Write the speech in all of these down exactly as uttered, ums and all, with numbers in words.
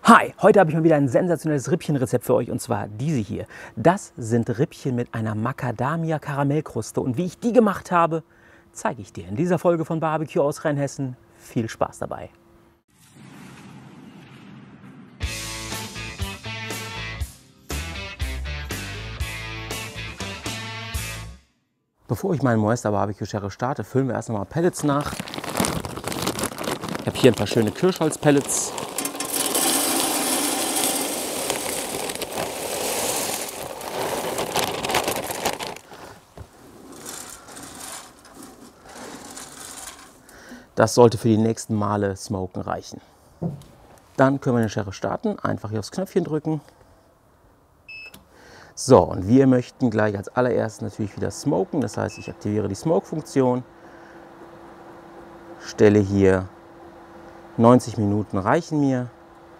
Hi, heute habe ich mal wieder ein sensationelles Rippchenrezept für euch und zwar diese hier. Das sind Rippchen mit einer Macadamia-Karamellkruste und wie ich die gemacht habe, zeige ich dir in dieser Folge von Barbecue aus Rheinhessen. Viel Spaß dabei! Bevor ich meinen Moesta Barbecue Sheriff starte, füllen wir erst noch mal Pellets nach. Ich habe hier ein paar schöne Kirschholz-Pellets. Das sollte für die nächsten Male Smoken reichen. Dann können wir den Sheriff starten. Einfach hier aufs Knöpfchen drücken. So, und wir möchten gleich als allererstes natürlich wieder smoken. Das heißt, ich aktiviere die Smoke-Funktion. Stelle hier neunzig Minuten reichen mir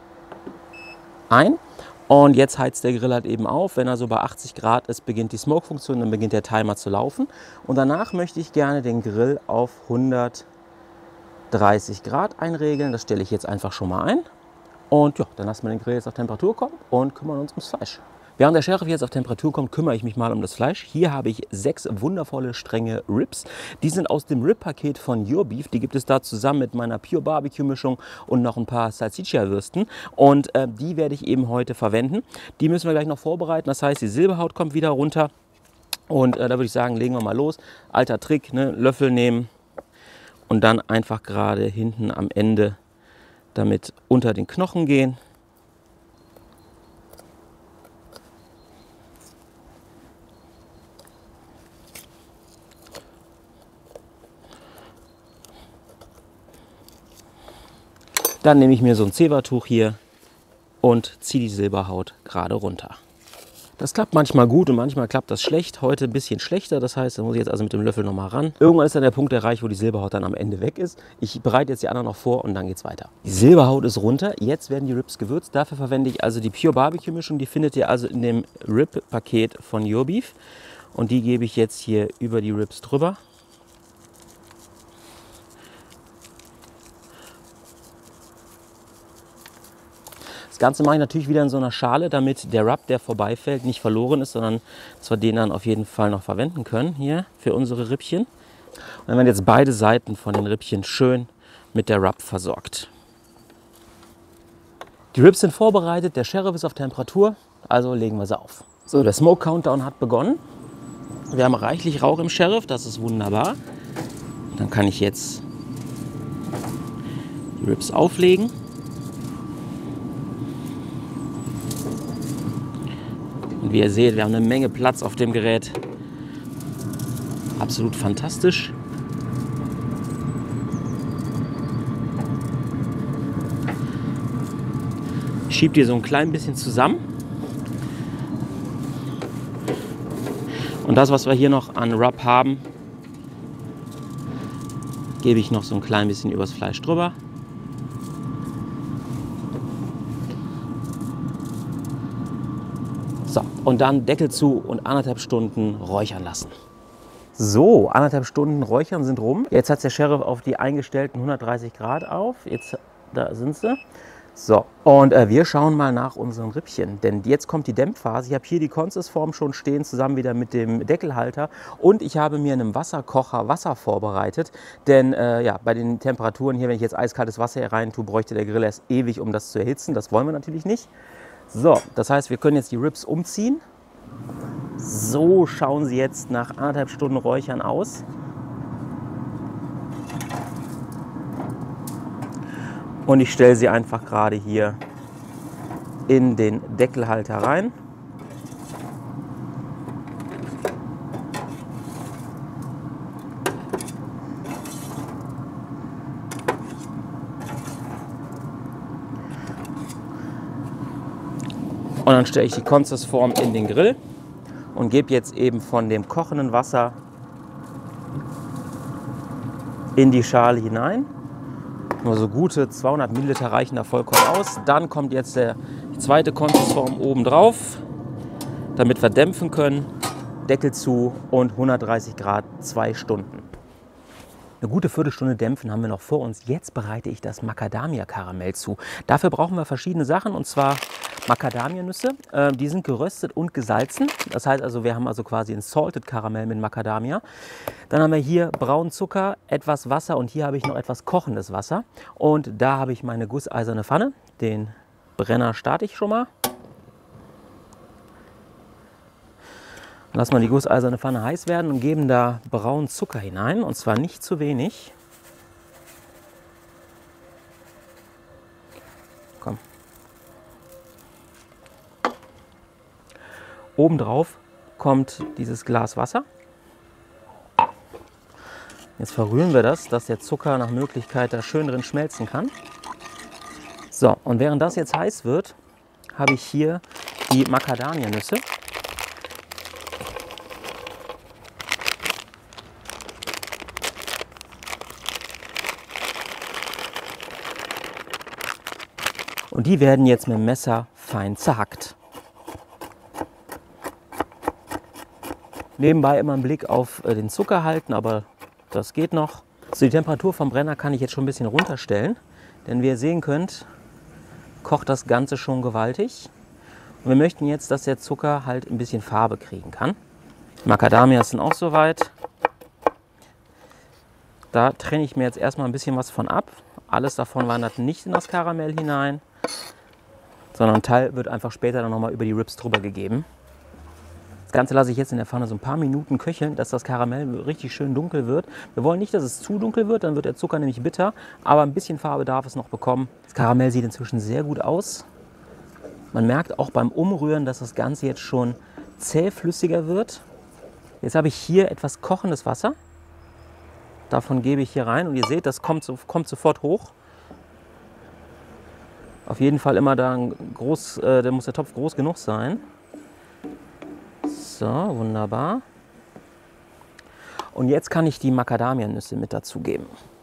ein. Und jetzt heizt der Grill halt eben auf. Wenn er so bei achtzig Grad ist, beginnt die Smoke-Funktion, dann beginnt der Timer zu laufen. Und danach möchte ich gerne den Grill auf hundertdreißig Grad einregeln. Das stelle ich jetzt einfach schon mal ein. Und ja, dann lassen wir den Grill jetzt auf Temperatur kommen und kümmern uns ums Fleisch. Während der Sheriff jetzt auf Temperatur kommt, kümmere ich mich mal um das Fleisch. Hier habe ich sechs wundervolle strenge Ribs. Die sind aus dem Rib-Paket von Your Beef. Die gibt es da zusammen mit meiner Pure Barbecue Mischung und noch ein paar Salsiccia-Würsten. Und äh, die werde ich eben heute verwenden. Die müssen wir gleich noch vorbereiten. Das heißt, die Silberhaut kommt wieder runter. Und äh, da würde ich sagen, legen wir mal los. Alter Trick, ne? Löffel nehmen und dann einfach gerade hinten am Ende damit unter den Knochen gehen. Dann nehme ich mir so ein Zebertuch hier und ziehe die Silberhaut gerade runter. Das klappt manchmal gut und manchmal klappt das schlecht. Heute ein bisschen schlechter, das heißt, da muss ich jetzt also mit dem Löffel nochmal ran. Irgendwann ist dann der Punkt erreicht, wo die Silberhaut dann am Ende weg ist. Ich bereite jetzt die anderen noch vor und dann geht's weiter. Die Silberhaut ist runter, jetzt werden die Ribs gewürzt. Dafür verwende ich also die Pure Barbecue Mischung. Die findet ihr also in dem Rib-Paket von Your Beef. Und die gebe ich jetzt hier über die Ribs drüber. Das Ganze mache ich natürlich wieder in so einer Schale, damit der Rub, der vorbeifällt, nicht verloren ist, sondern dass wir den dann auf jeden Fall noch verwenden können hier für unsere Rippchen. Und dann werden jetzt beide Seiten von den Rippchen schön mit der Rub versorgt. Die Ribs sind vorbereitet, der Sheriff ist auf Temperatur, also legen wir sie auf. So, der Smoke Countdown hat begonnen. Wir haben reichlich Rauch im Sheriff, das ist wunderbar. Dann kann ich jetzt die Ribs auflegen. Und wie ihr seht, wir haben eine Menge Platz auf dem Gerät. Absolut fantastisch. Ich schiebe die so ein klein bisschen zusammen. Und das, was wir hier noch an Rub haben, gebe ich noch so ein klein bisschen übers Fleisch drüber. So, und dann Deckel zu und anderthalb Stunden räuchern lassen. So, anderthalb Stunden räuchern sind rum. Jetzt hat der Sheriff auf die eingestellten hundertdreißig Grad auf. Jetzt, da sind sie. So, und äh, wir schauen mal nach unseren Rippchen, denn jetzt kommt die Dämpfphase. Ich habe hier die Consistform schon stehen, zusammen wieder mit dem Deckelhalter. Und ich habe mir in einem Wasserkocher Wasser vorbereitet, denn äh, ja, bei den Temperaturen hier, wenn ich jetzt eiskaltes Wasser hier rein tue, bräuchte der Grill erst ewig, um das zu erhitzen. Das wollen wir natürlich nicht. So, das heißt, wir können jetzt die Ribs umziehen. So schauen sie jetzt nach anderthalb Stunden Räuchern aus. Und ich stelle sie einfach gerade hier in den Deckelhalter rein. Und dann stelle ich die Consistform in den Grill und gebe jetzt eben von dem kochenden Wasser in die Schale hinein. Nur so gute zweihundert Milliliter reichen da vollkommen aus. Dann kommt jetzt der zweite Consistform oben drauf, damit wir dämpfen können. Deckel zu und hundertdreißig Grad zwei Stunden. Eine gute Viertelstunde dämpfen haben wir noch vor uns. Jetzt bereite ich das Macadamia-Karamell zu. Dafür brauchen wir verschiedene Sachen, und zwar Macadamia-Nüsse. Äh, die sind geröstet und gesalzen. Das heißt also, wir haben also quasi ein Salted Karamell mit Macadamia. Dann haben wir hier braunen Zucker, etwas Wasser und hier habe ich noch etwas kochendes Wasser. Und da habe ich meine gusseiserne Pfanne. Den Brenner starte ich schon mal. Lassen wir die gusseiserne Pfanne heiß werden und geben da braunen Zucker hinein, und zwar nicht zu wenig. Komm. Obendrauf kommt dieses Glas Wasser. Jetzt verrühren wir das, dass der Zucker nach Möglichkeit da schön drin schmelzen kann. So, und während das jetzt heiß wird, habe ich hier die Macadamia-Nüsse. Und die werden jetzt mit dem Messer fein zerhackt. Nebenbei immer einen Blick auf den Zucker halten, aber das geht noch. So, die Temperatur vom Brenner kann ich jetzt schon ein bisschen runterstellen, denn wie ihr sehen könnt, kocht das Ganze schon gewaltig. Und wir möchten jetzt, dass der Zucker halt ein bisschen Farbe kriegen kann. Macadamia sind auch soweit. Da trenne ich mir jetzt erstmal ein bisschen was von ab. Alles davon wandert nicht in das Karamell hinein, sondern ein Teil wird einfach später dann nochmal über die Ribs drüber gegeben. Das Ganze lasse ich jetzt in der Pfanne so ein paar Minuten köcheln, dass das Karamell richtig schön dunkel wird. Wir wollen nicht, dass es zu dunkel wird, dann wird der Zucker nämlich bitter, aber ein bisschen Farbe darf es noch bekommen. Das Karamell sieht inzwischen sehr gut aus. Man merkt auch beim Umrühren, dass das Ganze jetzt schon zähflüssiger wird. Jetzt habe ich hier etwas kochendes Wasser. Davon gebe ich hier rein und ihr seht, das kommt, kommt sofort hoch. Auf jeden Fall immer da groß, äh, da muss der Topf groß genug sein. So, wunderbar. Und jetzt kann ich die Macadamia-Nüsse mit dazugeben.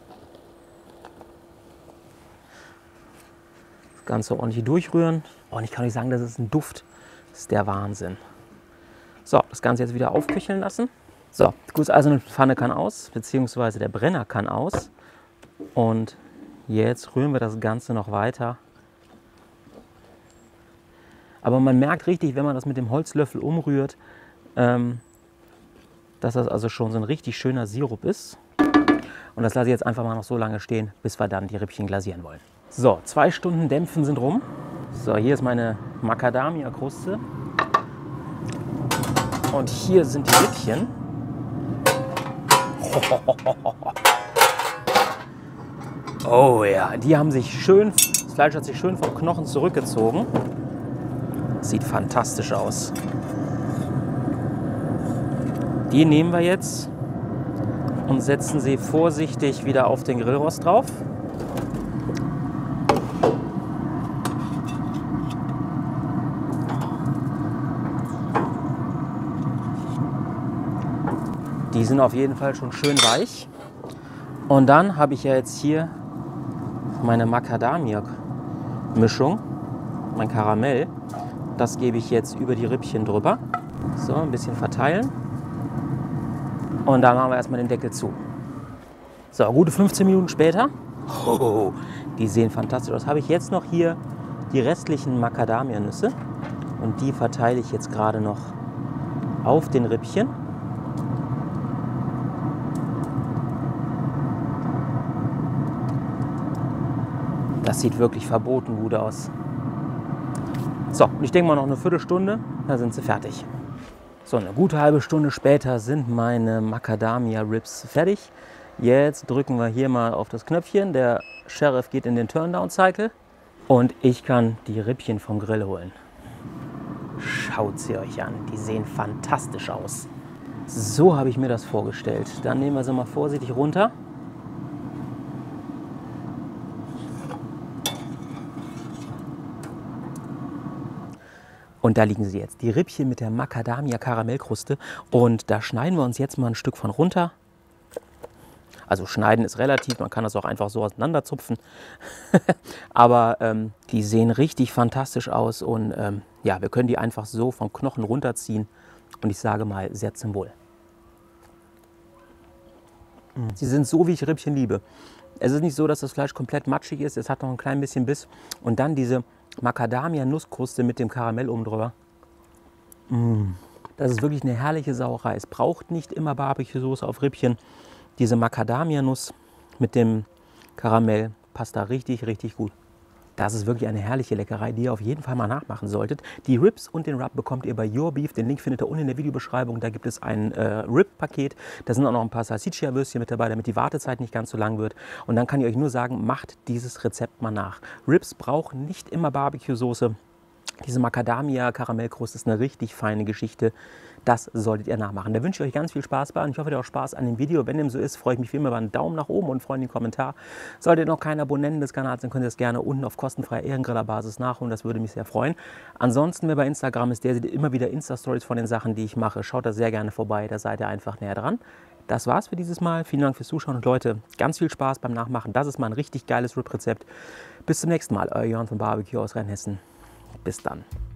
Das Ganze ordentlich durchrühren. Und ich kann euch sagen, das ist ein Duft. Das ist der Wahnsinn. So, das Ganze jetzt wieder aufköcheln lassen. So, die gusseiserne Pfanne kann aus, beziehungsweise der Brenner kann aus. Und jetzt rühren wir das Ganze noch weiter. Aber man merkt richtig, wenn man das mit dem Holzlöffel umrührt, ähm, dass das also schon so ein richtig schöner Sirup ist. Und das lasse ich jetzt einfach mal noch so lange stehen, bis wir dann die Rippchen glasieren wollen. So, zwei Stunden Dämpfen sind rum. So, hier ist meine Macadamia-Kruste. Und hier sind die Rippchen. Oh ja, die haben sich schön, das Fleisch hat sich schön vom Knochen zurückgezogen. Sieht fantastisch aus. Die nehmen wir jetzt und setzen sie vorsichtig wieder auf den Grillrost drauf. Die sind auf jeden Fall schon schön weich. Und dann habe ich ja jetzt hier meine Macadamia-Mischung, mein Karamell. Das gebe ich jetzt über die Rippchen drüber. So, ein bisschen verteilen. Und dann machen wir erstmal den Deckel zu. So, gute fünfzehn Minuten später. Oh, die sehen fantastisch aus. Habe ich jetzt noch hier die restlichen Macadamia-Nüsse. Und die verteile ich jetzt gerade noch auf den Rippchen. Das sieht wirklich verboten gut aus. So, und ich denke mal noch eine Viertelstunde, dann sind sie fertig. So, eine gute halbe Stunde später sind meine Macadamia Ribs fertig. Jetzt drücken wir hier mal auf das Knöpfchen. Der Sheriff geht in den Turndown-Cycle und ich kann die Rippchen vom Grill holen. Schaut sie euch an, die sehen fantastisch aus. So habe ich mir das vorgestellt. Dann nehmen wir sie mal vorsichtig runter. Und da liegen sie jetzt, die Rippchen mit der Macadamia-Karamellkruste. Und da schneiden wir uns jetzt mal ein Stück von runter. Also schneiden ist relativ, man kann das auch einfach so auseinanderzupfen. Aber ähm, die sehen richtig fantastisch aus. Und ähm, ja, wir können die einfach so vom Knochen runterziehen. Und ich sage mal, sehr zum Wohl. Sie sind so, wie ich Rippchen liebe. Es ist nicht so, dass das Fleisch komplett matschig ist, es hat noch ein klein bisschen Biss. Und dann diese Macadamia-Nusskruste mit dem Karamell oben drüber. Mm. Das ist wirklich eine herrliche Sauerei. Es braucht nicht immer Barbecue-Soße auf Rippchen. Diese Macadamia-Nuss mit dem Karamell passt da richtig, richtig gut. Das ist wirklich eine herrliche Leckerei, die ihr auf jeden Fall mal nachmachen solltet. Die Ribs und den Rub bekommt ihr bei Your Beef. Den Link findet ihr unten in der Videobeschreibung. Da gibt es ein äh, Rib-Paket. Da sind auch noch ein paar Salsiccia-Würstchen mit dabei, damit die Wartezeit nicht ganz so lang wird. Und dann kann ich euch nur sagen, macht dieses Rezept mal nach. Ribs brauchen nicht immer Barbecue-Soße. Diese Macadamia-Karamellkruste ist eine richtig feine Geschichte. Das solltet ihr nachmachen. Da wünsche ich euch ganz viel Spaß bei und ich hoffe, ihr habt auch Spaß an dem Video. Wenn dem so ist, freue ich mich wie immer über einen Daumen nach oben und freue mich einen Kommentar. Solltet ihr noch kein Abonnenten des Kanals sein, könnt ihr das gerne unten auf kostenfreier Ehrengriller-Basis nachholen. Das würde mich sehr freuen. Ansonsten, wer bei Instagram ist, der sieht immer wieder Insta-Stories von den Sachen, die ich mache. Schaut da sehr gerne vorbei, da seid ihr einfach näher dran. Das war's für dieses Mal. Vielen Dank fürs Zuschauen und Leute, ganz viel Spaß beim Nachmachen. Das ist mal ein richtig geiles Rib-Rezept. Bis zum nächsten Mal. Euer Jörn von Barbecue aus Rheinhessen. Bis dann.